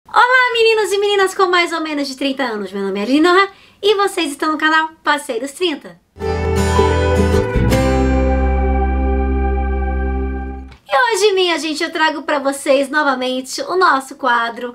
Olá meninos e meninas com mais ou menos de 30 anos, meu nome é Linoha e vocês estão no canal Passeio dos 30. E hoje, minha gente, eu trago pra vocês novamente o nosso quadro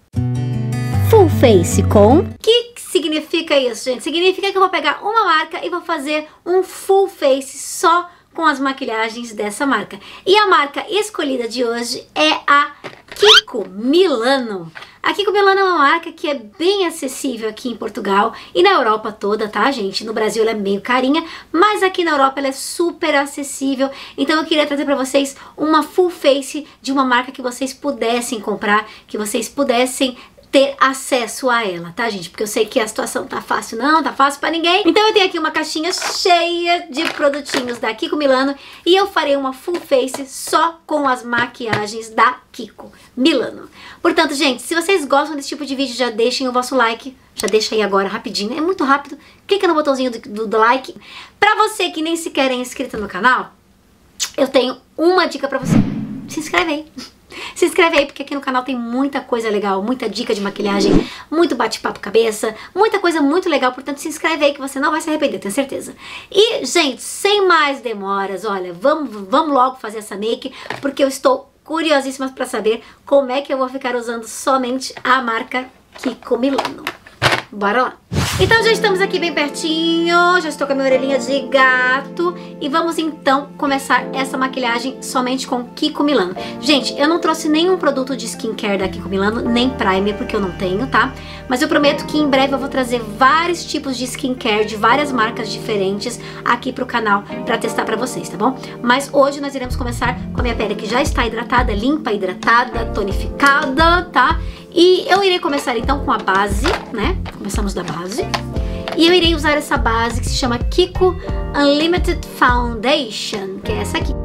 Full Face com... O que significa isso, gente? Significa que eu vou pegar uma marca e vou fazer um full face só com as maquiagens dessa marca. E a marca escolhida de hoje é a Kiko Milano. A Kiko Milano é uma marca que é bem acessível aqui em Portugal e na Europa toda, tá, gente? No Brasil ela é meio carinha, mas aqui na Europa ela é super acessível. Então eu queria trazer pra vocês uma full face de uma marca que vocês pudessem comprar, que vocês pudessem ter acesso a ela, tá, gente? Porque eu sei que a situação tá fácil, não tá fácil pra ninguém. Então eu tenho aqui uma caixinha cheia de produtinhos da Kiko Milano e eu farei uma full face só com as maquiagens da Kiko Milano. Portanto, gente, se vocês gostam desse tipo de vídeo, já deixem o vosso like. Já deixa aí agora, rapidinho, é muito rápido. Clica no botãozinho do like. Pra você que nem sequer é inscrito no canal, eu tenho uma dica pra você. Se inscreve aí. Se inscreve aí, porque aqui no canal tem muita coisa legal, muita dica de maquiagem, muito bate-papo cabeça, muita coisa muito legal, portanto se inscreve aí que você não vai se arrepender, tenho certeza. E, gente, sem mais demoras, olha, vamos logo fazer essa make, porque eu estou curiosíssima para saber como é que eu vou ficar usando somente a marca Kiko Milano. Bora lá! Então já estamos aqui bem pertinho, já estou com a minha orelhinha de gato e vamos então começar essa maquilhagem somente com Kiko Milano. Gente, eu não trouxe nenhum produto de skincare da Kiko Milano, nem primer, porque eu não tenho, tá? Mas eu prometo que em breve eu vou trazer vários tipos de skincare de várias marcas diferentes aqui pro canal pra testar pra vocês, tá bom? Mas hoje nós iremos começar com a minha pele que já está hidratada, limpa, hidratada, tonificada, tá? E eu irei começar então com a base, né? Começamos da base. E eu irei usar essa base que se chama Kiko Unlimited Foundation, que é essa aqui.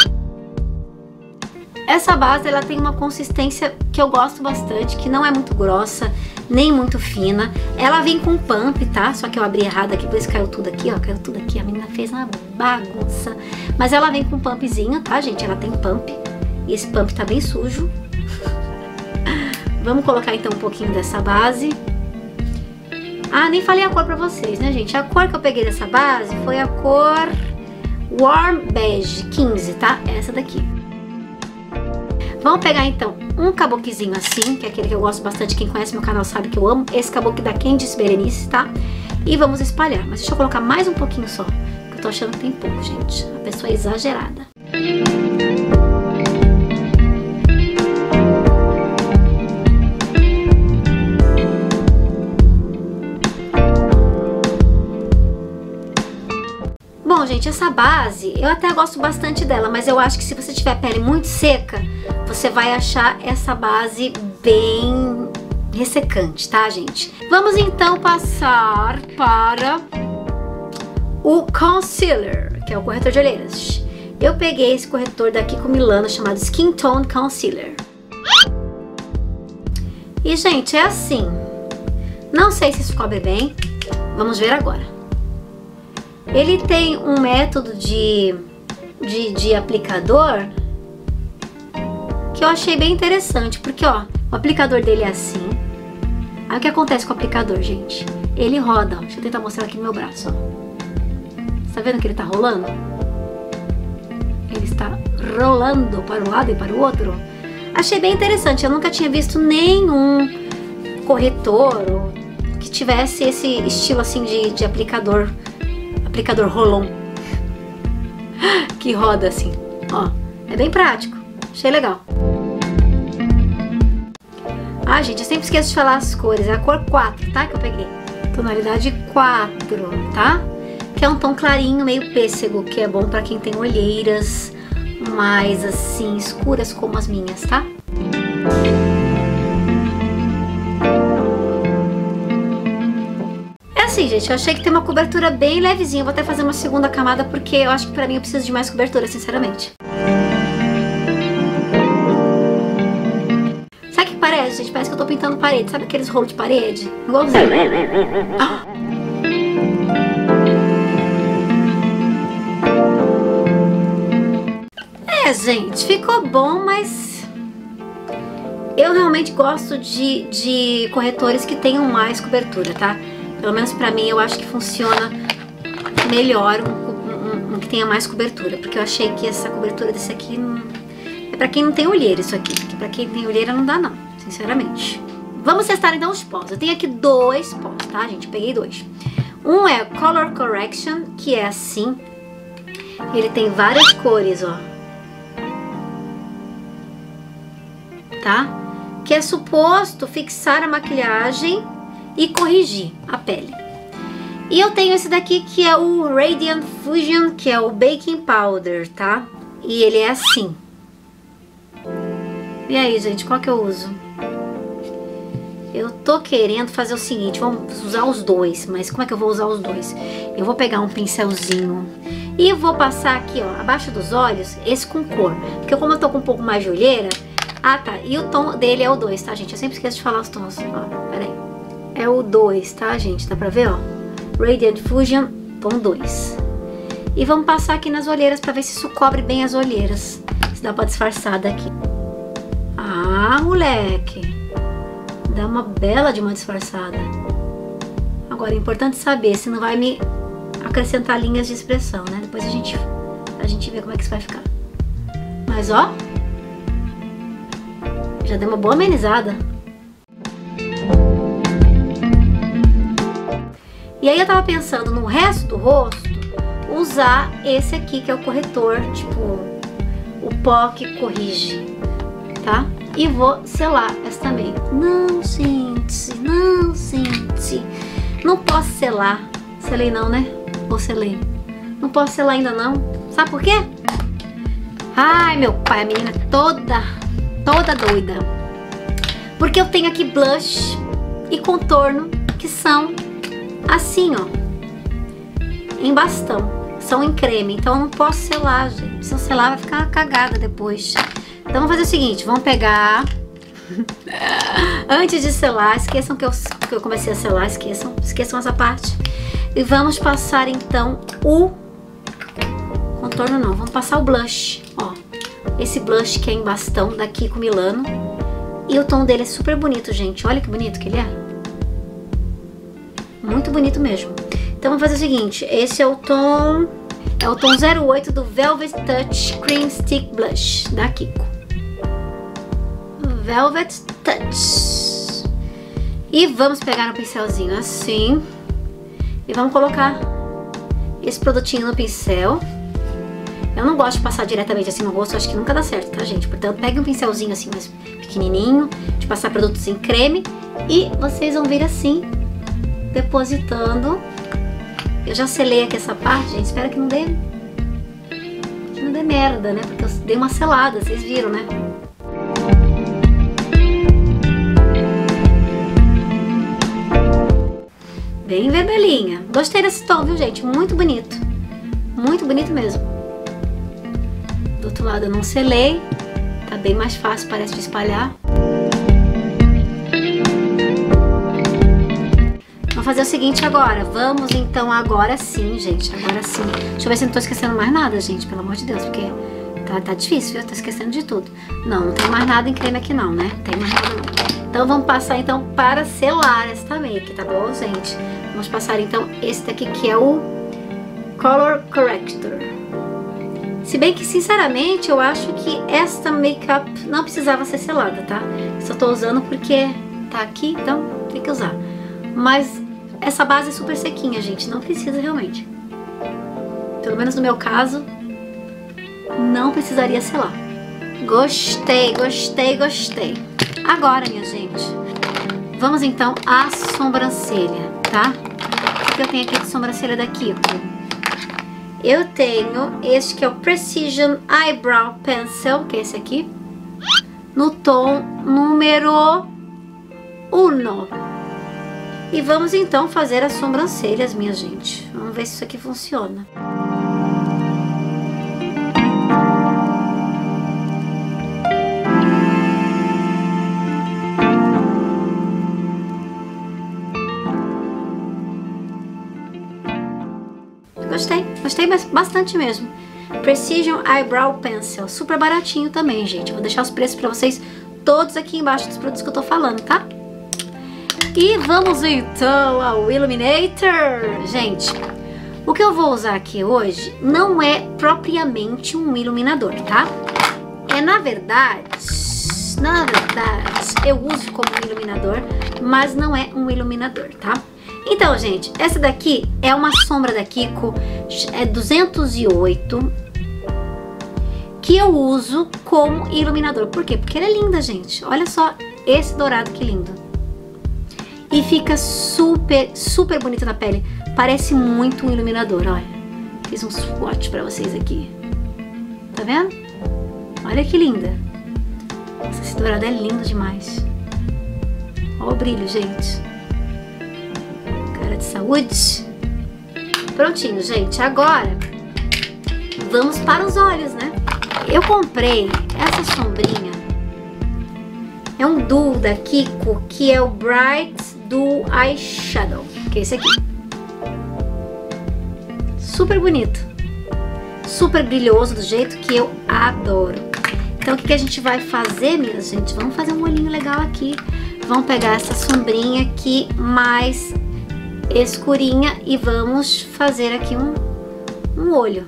Essa base, ela tem uma consistência que eu gosto bastante, que não é muito grossa, nem muito fina. Ela vem com pump, tá? Só que eu abri errado aqui, por isso caiu tudo aqui, ó. Caiu tudo aqui, a menina fez uma bagunça. Mas ela vem com pumpzinho, tá, gente? Ela tem pump. E esse pump tá bem sujo. Vamos colocar então um pouquinho dessa base. Ah, nem falei a cor pra vocês, né, gente? A cor que eu peguei dessa base foi a cor Warm Beige 15, tá? Essa daqui. Vamos pegar então um caboquezinho assim, que é aquele que eu gosto bastante. Quem conhece meu canal sabe que eu amo esse caboque da Candice Berenice, tá? E vamos espalhar. Mas deixa eu colocar mais um pouquinho só, que eu tô achando que tem pouco, gente. A pessoa é exagerada. Bom, gente, essa base, eu até gosto bastante dela, mas eu acho que se você tiver pele muito seca, você vai achar essa base bem ressecante, tá, gente? Vamos então passar para o concealer, que é o corretor de olheiras. Eu peguei esse corretor da Kiko Milano chamado Skin Tone Concealer. E, gente, é assim. Não sei se isso cobre bem, vamos ver agora. Ele tem um método de aplicador que eu achei bem interessante, porque ó, o aplicador dele é assim. Aí o que acontece com o aplicador, gente? Ele roda, ó. Deixa eu tentar mostrar aqui no meu braço, ó. Tá vendo que ele tá rolando? Ele está rolando para um lado e para o outro. Achei bem interessante, eu nunca tinha visto nenhum corretor que tivesse esse estilo assim de aplicador rolon que roda assim, ó, é bem prático, achei legal. Ah, gente, eu sempre esqueço de falar as cores, é a cor 4, tá, que eu peguei, tonalidade 4, tá, que é um tom clarinho, meio pêssego, que é bom pra quem tem olheiras mais assim, escuras como as minhas, tá? Assim, gente, eu achei que tem uma cobertura bem levezinha. Eu vou até fazer uma segunda camada porque eu acho que pra mim eu preciso de mais cobertura, sinceramente. Sabe o que parece, gente? Parece que eu tô pintando parede. Sabe aqueles rolos de parede? Igualzinho. Ah. É, gente, ficou bom, mas Eu realmente gosto de corretores que tenham mais cobertura, tá? Pelo menos pra mim, eu acho que funciona melhor um que tenha mais cobertura. Porque eu achei que essa cobertura desse aqui é pra quem não tem olheira isso aqui. Porque pra quem tem olheira não dá não, sinceramente. Vamos testar então os pós. Eu tenho aqui 2 pós, tá, gente? Peguei 2. Um é Color Correction, que é assim. Ele tem várias cores, ó. Tá? Que é suposto fixar a maquiagem e corrigir a pele. E eu tenho esse daqui que é o Radiant Fusion, que é o Baking Powder, tá? E ele é assim. E aí, gente, qual que eu uso? Eu tô querendo fazer o seguinte, vamos usar os dois, mas como é que eu vou usar os dois? Eu vou pegar um pincelzinho e vou passar aqui, ó, abaixo dos olhos, esse com cor. Porque como eu tô com um pouco mais de olheira... Ah, tá. E o tom dele é o 2, tá, gente? Eu sempre esqueço de falar os tons. Ó, peraí. É o 2, tá, gente? Dá pra ver, ó? Radiant Fusion, tom 2. E vamos passar aqui nas olheiras pra ver se isso cobre bem as olheiras. Se dá pra disfarçar daqui. Ah, moleque. Dá uma bela de uma disfarçada. Agora, é importante saber se não vai me acrescentar linhas de expressão, né? Depois a gente vê como é que isso vai ficar. Mas, ó... Já deu uma boa amenizada. E aí eu tava pensando no resto do rosto usar esse aqui que é o corretor, tipo o pó que corrige, tá? E vou selar essa também. Não, gente, não, gente. Não posso selar. Selei não, né? Ou selei? Não posso selar ainda não. Sabe por quê? Ai, meu pai, a menina toda doida. Porque eu tenho aqui blush e contorno que são assim, ó, em bastão, são em creme, então eu não posso selar, gente. Se eu selar vai ficar cagada depois. Então vamos fazer o seguinte, vamos pegar antes de selar, esqueçam que eu comecei a selar, esqueçam essa parte. E vamos passar então o contorno, não, vamos passar o blush, ó. Esse blush que é em bastão, da Kiko Milano. E o tom dele é super bonito, gente. Olha que bonito que ele é. Muito bonito mesmo. Então vamos fazer o seguinte. Esse é o tom 08 do Velvet Touch Cream Stick Blush, da Kiko. Velvet Touch. E vamos pegar um pincelzinho assim. E vamos colocar esse produtinho no pincel. Eu não gosto de passar diretamente assim no rosto, acho que nunca dá certo, tá, gente? Portanto, pegue um pincelzinho assim mais pequenininho, de passar produtos em creme, e vocês vão vir assim, depositando. Eu já selei aqui essa parte, gente, espero que não dê merda, né? Porque eu dei uma selada, vocês viram, né? Bem vermelhinha. Gostei desse tom, viu, gente? Muito bonito. Muito bonito mesmo. Do outro lado eu não selei, tá bem mais fácil, parece de espalhar. Vamos fazer o seguinte agora, vamos então agora sim, gente, agora sim. Deixa eu ver se não tô esquecendo mais nada, gente, pelo amor de Deus, porque tá difícil, viu? Tô esquecendo de tudo. Não tem mais nada em creme aqui não, né? Não tem mais nada não. Então vamos passar então para selar esta make, tá bom, gente? Vamos passar então esse daqui que é o Color Corrector. Se bem que, sinceramente, eu acho que esta make-up não precisava ser selada, tá? Só tô usando porque tá aqui, então tem que usar. Mas essa base é super sequinha, gente, não precisa realmente. Pelo menos no meu caso, não precisaria selar. Gostei, gostei, gostei. Agora, minha gente, vamos então à sobrancelha, tá? O que eu tenho aqui de sobrancelha da Kiko? Eu tenho este que é o Precision Eyebrow Pencil, que é esse aqui, no tom número 1. E vamos então fazer as sobrancelhas, minha gente. Vamos ver se isso aqui funciona. Gostei bastante mesmo. Precision Eyebrow Pencil, super baratinho também, gente. Vou deixar os preços pra vocês todos aqui embaixo dos produtos que eu tô falando, tá? E vamos então ao Illuminator. Gente, o que eu vou usar aqui hoje não é propriamente um iluminador, tá? Na verdade, eu uso como um iluminador, mas não é um iluminador, tá? Então, gente, essa daqui é uma sombra da Kiko, é 208, que eu uso como iluminador. Por quê? Porque ela é linda, gente. Olha só esse dourado que lindo. E fica super, super bonita na pele. Parece muito um iluminador, olha. Fiz um swatch pra vocês aqui. Tá vendo? Olha que linda. Nossa, esse dourado é lindo demais. Olha o brilho, gente. Cara de saúde. Prontinho, gente. Agora, vamos para os olhos, né? Eu comprei essa sombrinha. É um duo da Kiko, que é o Bright Duo Eyeshadow, que é esse aqui. Super bonito. Super brilhoso, do jeito que eu adoro. Então, o que a gente vai fazer, minha gente? Vamos fazer um olhinho legal aqui. Vamos pegar essa sombrinha aqui mais escurinha e vamos fazer aqui um olho.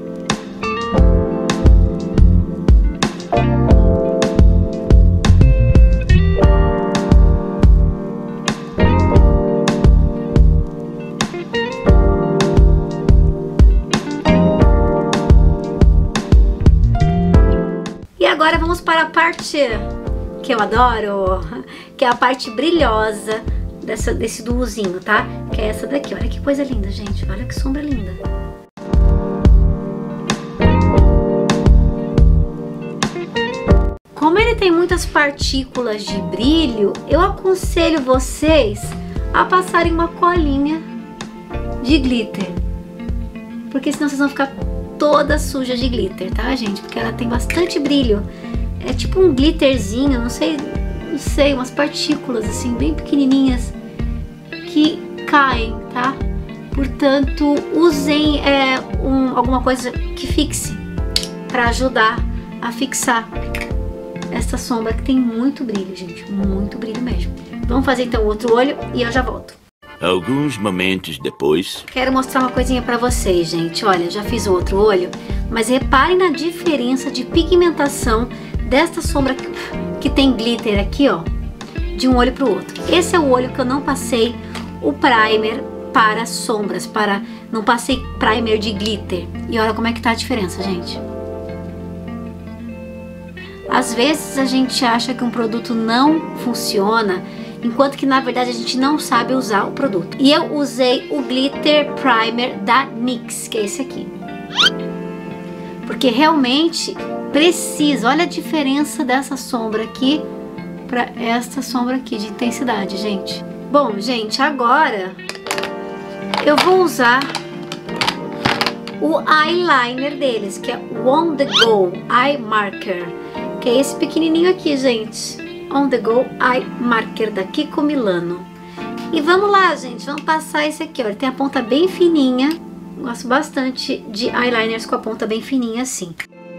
Agora vamos para a parte que eu adoro, que é a parte brilhosa desse duozinho, tá? Que é essa daqui. Olha que coisa linda, gente. Olha que sombra linda. Como ele tem muitas partículas de brilho, eu aconselho vocês a passarem uma colinha de glitter. Porque senão vocês vão ficar toda suja de glitter, tá, gente? Porque ela tem bastante brilho. É tipo um glitterzinho, não sei, umas partículas assim, bem pequenininhas que caem, tá? Portanto, usem alguma coisa que fixe para ajudar a fixar essa sombra que tem muito brilho, gente, muito brilho mesmo. Vamos fazer então o outro olho e eu já volto. Alguns momentos depois... Quero mostrar uma coisinha pra vocês, gente. Olha, já fiz o outro olho, mas reparem na diferença de pigmentação desta sombra que tem glitter aqui, ó, de um olho pro outro. Esse é o olho que eu não passei o primer para sombras, não passei primer de glitter. E olha como é que tá a diferença, gente. Às vezes a gente acha que um produto não funciona, enquanto que na verdade a gente não sabe usar o produto. E eu usei o Glitter Primer da NYX, que é esse aqui. Porque realmente precisa. Olha a diferença dessa sombra aqui para esta sombra aqui de intensidade, gente. Bom, gente, agora eu vou usar o eyeliner deles, que é o On The Go Eye Marker, que é esse pequenininho aqui, gente. On The Go Eye Marker da Kiko Milano. E vamos lá, gente, vamos passar esse aqui, ó. Ele tem a ponta bem fininha. Gosto bastante de eyeliners com a ponta bem fininha assim.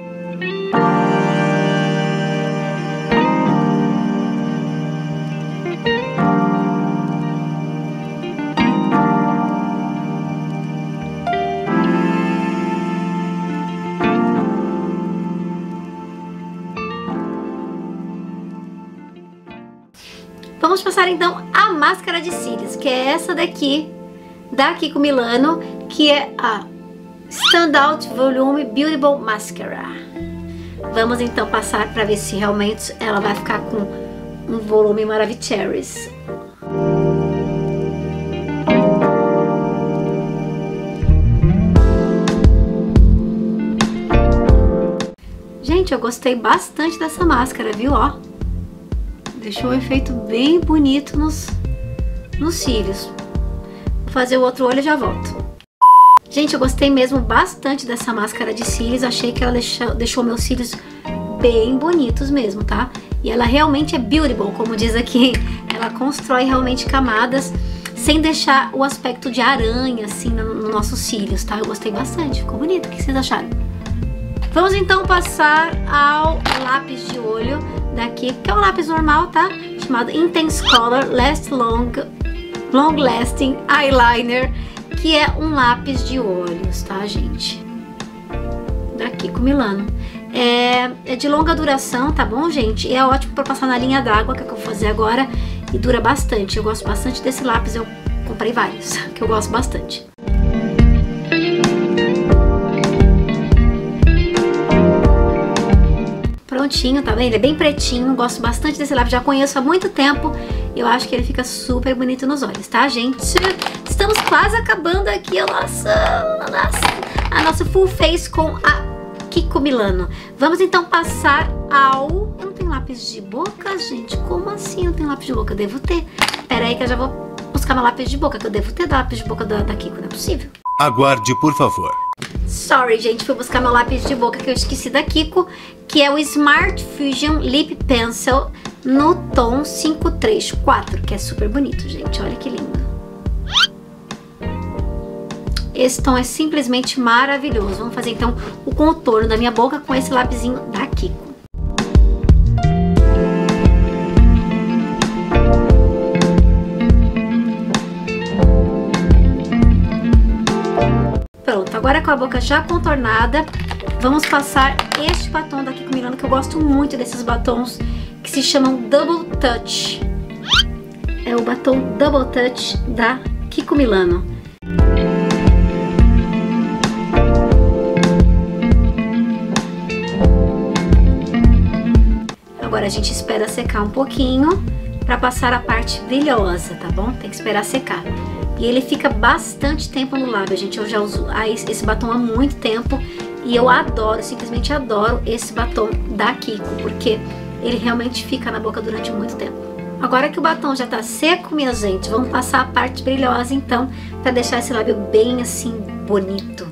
Vamos passar então a máscara de cílios, que é essa daqui, da Kiko Milano, que é a Standout Volume Beautiful Mascara. Vamos então passar para ver se realmente ela vai ficar com um volume maravilhoso. Gente, eu gostei bastante dessa máscara, viu, ó? Deixou um efeito bem bonito nos cílios. Vou fazer o outro olho e já volto. Gente, eu gostei mesmo bastante dessa máscara de cílios. Achei que ela deixou meus cílios bem bonitos mesmo, tá? E ela realmente é beautiful, como diz aqui. Ela constrói realmente camadas sem deixar o aspecto de aranha, assim, nos nossos cílios, tá? Eu gostei bastante, ficou bonito. O que vocês acharam? Vamos então passar ao lápis de olho daqui, que é um lápis normal, tá? Chamado Intense Color Long Lasting Eyeliner, que é um lápis de olhos, tá, gente? Da Kiko Milano. É de longa duração, tá bom, gente? E é ótimo pra passar na linha d'água, que é o que eu vou fazer agora, e dura bastante. Eu gosto bastante desse lápis, eu comprei vários, que eu gosto bastante. Prontinho, tá bem? Ele é bem pretinho, gosto bastante desse lápis, já conheço há muito tempo. Eu acho que ele fica super bonito nos olhos, tá, gente? Estamos quase acabando aqui a nossa full face com a Kiko Milano. Vamos então passar ao... Eu não tenho lápis de boca, gente? Como assim eu não tenho lápis de boca? Eu devo ter. Pera aí que eu já vou buscar meu lápis de boca, que eu devo ter lápis de boca da Kiko, não é possível? Aguarde, por favor. Sorry, gente, fui buscar meu lápis de boca que eu esqueci da Kiko, que é o Smart Fusion Lip Pencil no tom 534, que é super bonito, gente. Olha que lindo. Esse tom é simplesmente maravilhoso. Vamos fazer então o contorno da minha boca com esse lapisinho da Kiko. Pronto, agora com a boca já contornada, vamos passar este batom da Kiko Milano, que eu gosto muito desses batons que se chamam Double Touch. É o batom Double Touch da Kiko Milano. Agora a gente espera secar um pouquinho para passar a parte brilhosa, tá bom? Tem que esperar secar. E ele fica bastante tempo no lábio, gente. Eu já uso esse batom há muito tempo e eu adoro, simplesmente adoro esse batom da Kiko, porque ele realmente fica na boca durante muito tempo. Agora que o batom já tá seco, minha gente, vamos passar a parte brilhosa então, para deixar esse lábio bem assim, bonito.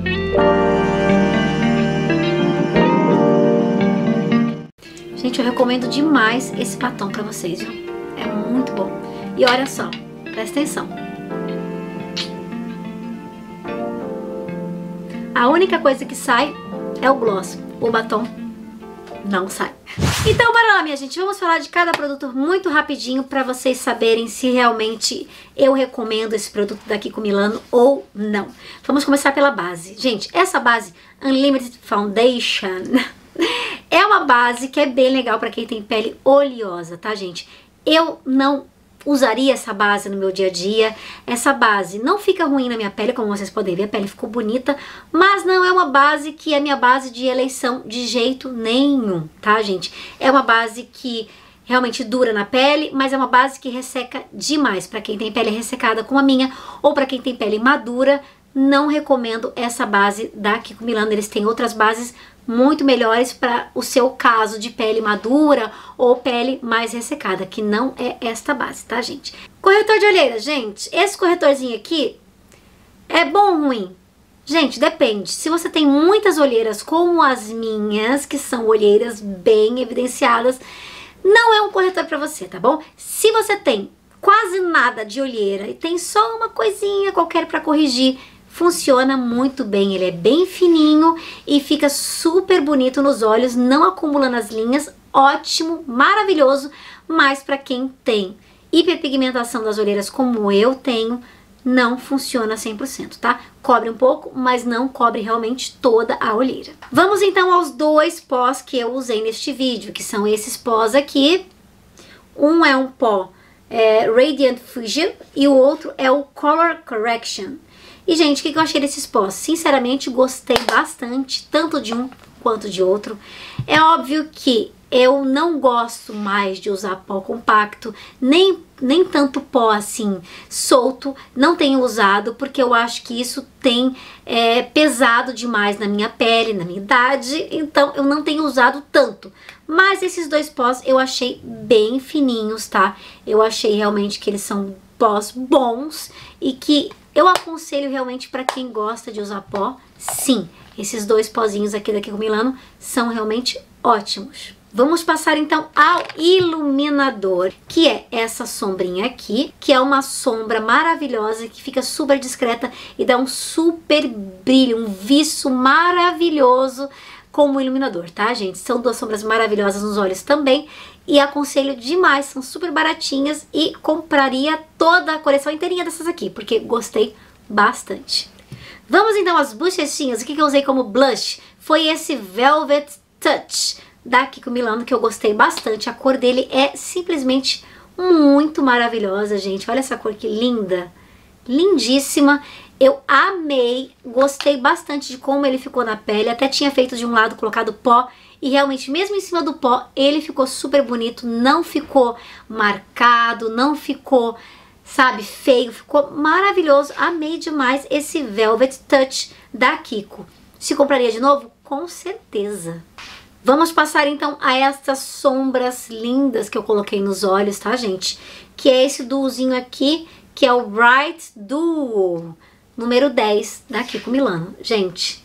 Gente, eu recomendo demais esse batom pra vocês, viu? É muito bom. E olha só, presta atenção. A única coisa que sai é o gloss. O batom não sai. Então, bora lá, minha gente. Vamos falar de cada produto muito rapidinho pra vocês saberem se realmente eu recomendo esse produto da Kiko Milano ou não. Vamos começar pela base. Gente, essa base Unlimited Foundation... é uma base que é bem legal para quem tem pele oleosa, tá, gente? Eu não usaria essa base no meu dia a dia. Essa base não fica ruim na minha pele, como vocês podem ver, a pele ficou bonita, mas não é uma base que é minha base de eleição de jeito nenhum, tá, gente? É uma base que realmente dura na pele, mas é uma base que resseca demais. Para quem tem pele ressecada como a minha, ou para quem tem pele madura, não recomendo essa base da Kiko Milano. Eles têm outras bases muito melhores para o seu caso de pele madura ou pele mais ressecada, que não é esta base, tá, gente? Corretor de olheira, gente, esse corretorzinho aqui é bom ou ruim? Gente, depende. Se você tem muitas olheiras como as minhas, que são olheiras bem evidenciadas, não é um corretor para você, tá bom? Se você tem quase nada de olheira e tem só uma coisinha qualquer para corrigir, funciona muito bem. Ele é bem fininho e fica super bonito nos olhos, não acumula nas linhas, ótimo, maravilhoso, mas para quem tem hiperpigmentação das olheiras como eu tenho, não funciona 100%, tá? Cobre um pouco, mas não cobre realmente toda a olheira. Vamos então aos dois pós que eu usei neste vídeo, que são esses pós aqui. Um é um pó Radiant Fusion e o outro é o Color Correction. E, gente, o que eu achei desses pós? Sinceramente, gostei bastante, tanto de um quanto de outro. É óbvio que eu não gosto mais de usar pó compacto, nem tanto pó assim solto, não tenho usado, porque eu acho que isso tem pesado demais na minha pele, na minha idade, então eu não tenho usado tanto. Mas esses dois pós eu achei bem fininhos, tá? Eu achei realmente que eles são pós bons e que eu aconselho realmente para quem gosta de usar pó, sim. Esses dois pozinhos aqui da Kiko Milano são realmente ótimos. Vamos passar então ao iluminador, que é essa sombrinha aqui, que é uma sombra maravilhosa, que fica super discreta e dá um super brilho, um viço maravilhoso como iluminador, tá, gente? São duas sombras maravilhosas nos olhos também e aconselho demais, são super baratinhas e compraria toda a coleção inteirinha dessas aqui, porque gostei bastante. Vamos então às bochechinhas. O que eu usei como blush foi esse Velvet Touch da Kiko Milano, que eu gostei bastante. A cor dele é simplesmente muito maravilhosa, gente. Olha essa cor que linda, lindíssima. Eu amei, gostei bastante de como ele ficou na pele. Até tinha feito de um lado, colocado pó. E realmente, mesmo em cima do pó, ele ficou super bonito. Não ficou marcado, não ficou, sabe, feio. Ficou maravilhoso. Amei demais esse Velvet Touch da Kiko. Se compraria de novo? Com certeza. Vamos passar então a essas sombras lindas que eu coloquei nos olhos, tá, gente? Que é esse duozinho aqui, que é o Bright Duo número 10 da Kiko Milano. Gente,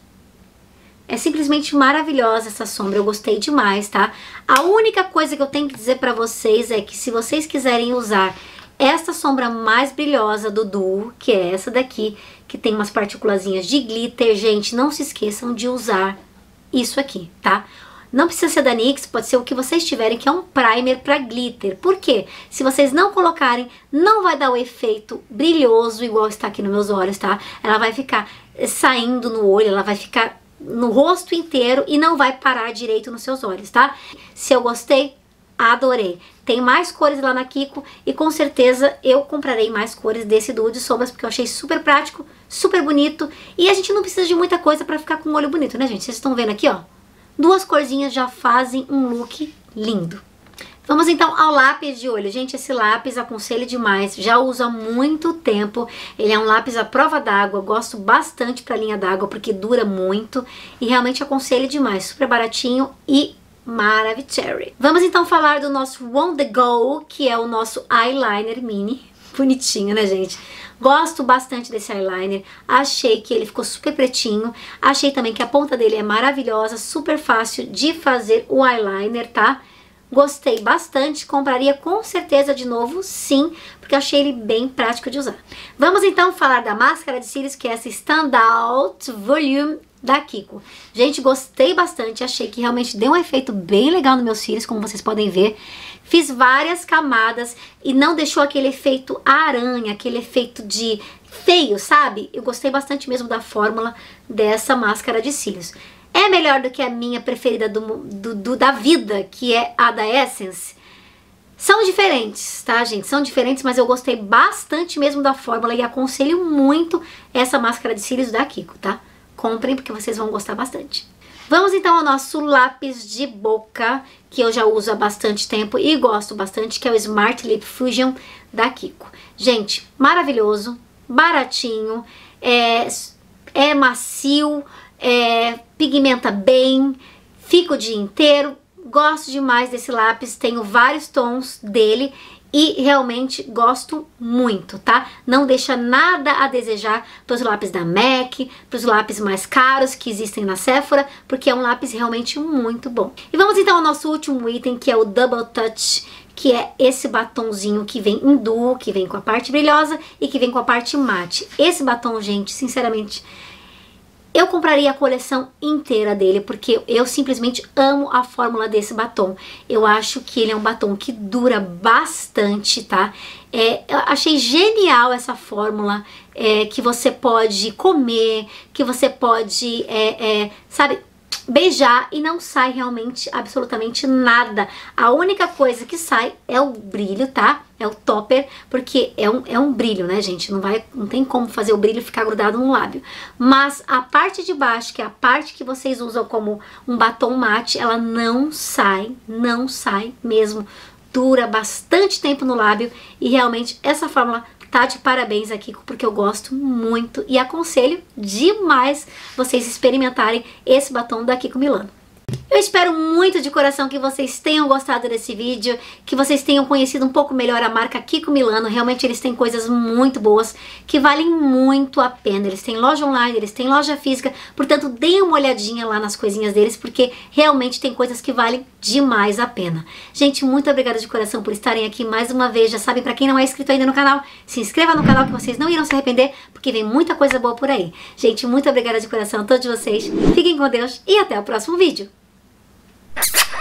é simplesmente maravilhosa essa sombra, eu gostei demais, tá? A única coisa que eu tenho que dizer pra vocês é que se vocês quiserem usar essa sombra mais brilhosa do Duo, que é essa daqui, que tem umas partículazinhas de glitter, gente, não se esqueçam de usar isso aqui, tá? Não precisa ser da NYX, pode ser o que vocês tiverem, que é um primer para glitter. Por quê? Se vocês não colocarem, não vai dar o efeito brilhoso igual está aqui nos meus olhos, tá? Ela vai ficar saindo no olho, ela vai ficar no rosto inteiro e não vai parar direito nos seus olhos, tá? Se eu gostei, adorei. Tem mais cores lá na Kiko e com certeza eu comprarei mais cores desse duo de sombras porque eu achei super prático, super bonito e a gente não precisa de muita coisa para ficar com um olho bonito, né, gente? Vocês estão vendo aqui, ó. Duas corzinhas já fazem um look lindo. Vamos então ao lápis de olho. Gente, esse lápis aconselho demais. Já uso há muito tempo. Ele é um lápis à prova d'água. Gosto bastante pra linha d'água porque dura muito. E realmente aconselho demais. Super baratinho e maravilhoso. Vamos então falar do nosso On The Go, que é o nosso eyeliner mini. Bonitinho, né, gente? Gosto bastante desse eyeliner, achei que ele ficou super pretinho, achei também que a ponta dele é maravilhosa, super fácil de fazer o eyeliner, tá? Gostei bastante, compraria com certeza de novo, sim, porque achei ele bem prático de usar. Vamos então falar da máscara de cílios, que é essa Standout Volume da Kiko. Gente, gostei bastante, achei que realmente deu um efeito bem legal nos meus cílios, como vocês podem ver. Fiz várias camadas e não deixou aquele efeito aranha, aquele efeito de feio, sabe? Eu gostei bastante mesmo da fórmula dessa máscara de cílios. É melhor do que a minha preferida da vida, que é a da Essence. São diferentes, tá, gente? São diferentes, mas eu gostei bastante mesmo da fórmula e aconselho muito essa máscara de cílios da Kiko, tá? Comprem porque vocês vão gostar bastante. Vamos então ao nosso lápis de boca, que eu já uso há bastante tempo e gosto bastante, que é o Smart Lip Fusion da Kiko. Gente, maravilhoso, baratinho, é macio, pigmenta bem, fica o dia inteiro. Gosto demais desse lápis, tenho vários tons dele e realmente gosto muito, tá? Não deixa nada a desejar para os lápis da MAC, para os lápis mais caros que existem na Sephora, porque é um lápis realmente muito bom. E vamos então ao nosso último item, que é o Double Touch, que é esse batonzinho que vem em duo, que vem com a parte brilhosa e que vem com a parte mate. Esse batom, gente, sinceramente, eu compraria a coleção inteira dele, porque eu simplesmente amo a fórmula desse batom. Eu acho que ele é um batom que dura bastante, tá? Eu achei genial essa fórmula, que você pode comer, que você pode, sabe, beijar e não sai realmente absolutamente nada. A única coisa que sai é o brilho, tá? É o topper, porque é um brilho, né, gente? Não tem como fazer o brilho ficar grudado no lábio. Mas a parte de baixo, que é a parte que vocês usam como um batom mate, ela não sai mesmo. Dura bastante tempo no lábio e realmente essa fórmula tá de parabéns aqui, porque eu gosto muito e aconselho demais vocês experimentarem esse batom da Kiko Milano. Eu espero muito de coração que vocês tenham gostado desse vídeo, que vocês tenham conhecido um pouco melhor a marca Kiko Milano. Realmente eles têm coisas muito boas, que valem muito a pena. Eles têm loja online, eles têm loja física, portanto deem uma olhadinha lá nas coisinhas deles, porque realmente tem coisas que valem demais a pena. Gente, muito obrigada de coração por estarem aqui mais uma vez. Já sabem, pra quem não é inscrito ainda no canal, se inscreva no canal que vocês não irão se arrepender, porque vem muita coisa boa por aí. Gente, muito obrigada de coração a todos vocês. Fiquem com Deus e até o próximo vídeo.